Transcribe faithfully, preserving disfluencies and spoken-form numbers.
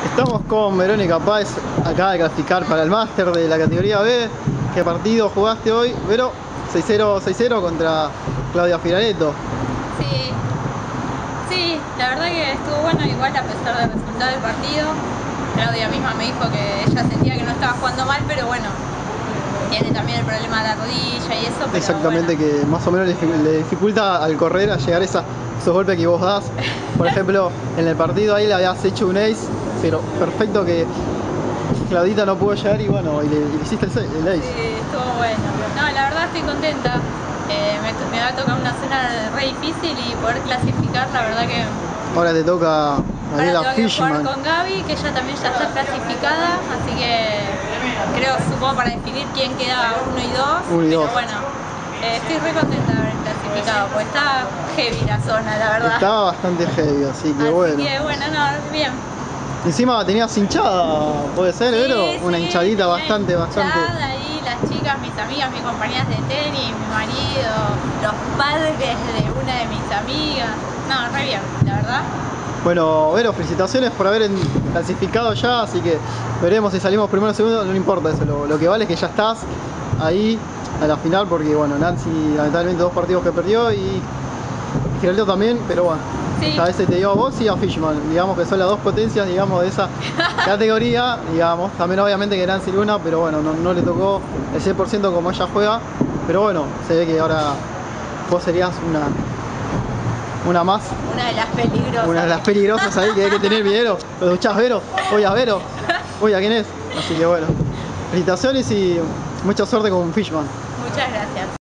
Estamos con Verónica Páez, acaba de clasificar para el máster de la categoría B. ¿Qué partido jugaste hoy? Vero, seis cero contra Claudia Firareto. Sí, sí, la verdad que estuvo bueno, igual a pesar del resultado del partido. Claudia misma me dijo que ella sentía que no estaba jugando mal, pero bueno, tiene también el problema de la rodilla y eso. Pero Exactamente, bueno, que más o menos le, le dificulta al correr a llegar a esa, esos golpes que vos das. Por ejemplo, en el partido ahí le habías hecho un ace, pero perfecto que Claudita no pudo llegar y bueno, y le, y le hiciste el, el ace. sí, estuvo bueno. No, la verdad estoy contenta. Eh, me, me va a tocar una cena re difícil y poder clasificar, la verdad que... Ahora te toca Daniela Ahora tengo que jugar Fishman. con Gaby, que ella también ya está clasificada, así que creo, supongo, para definir quién queda uno y dos. Uno y pero dos. bueno, eh, estoy re contenta de haber clasificado, porque está heavy la zona, la verdad. Estaba bastante heavy, así que así bueno. que bueno, no, bien. Encima tenías hinchada, ¿puede ser, Vero? Sí, Una sí, hinchadita tenía bastante, bastante. hinchada ahí, las chicas, mis amigas, mis compañeras de tenis, mi marido, los padres de una de mis amigas. No, re bien, la verdad. Bueno, Vero, felicitaciones por haber en- clasificado ya, así que veremos si salimos primero o segundo, no importa eso, lo, lo que vale es que ya estás ahí a la final, porque bueno, Nancy lamentablemente dos partidos que perdió y Giraldo también, pero bueno, Sí. esta vez se te dio a vos y a Fishman, digamos que son las dos potencias, digamos, de esa categoría, digamos, también obviamente que Nancy Luna, pero bueno, no, no le tocó el cien por ciento como ella juega, pero bueno, se ve que ahora vos serías una... Una más, Una de las peligrosas. una de las peligrosas ahí que hay que tener video. ¿Lo escuchás, Vero? Oye, a Vero. Oye, ¿a quién es? Así que bueno, felicitaciones y mucha suerte con Fishman. Muchas gracias.